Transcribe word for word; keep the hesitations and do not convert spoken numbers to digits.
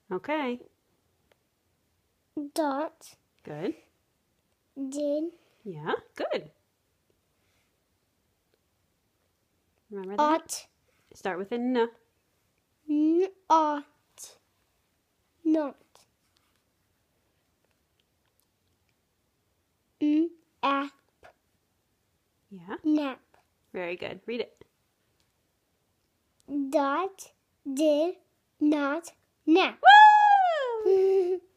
Okay. Dot. Good. Did. Yeah, good. Remember that? Ought. Start with an N. N. Ought. Not. N. App. Yeah. Nap. Very good. Read it. Dot. Did. Not. Nap. Woo!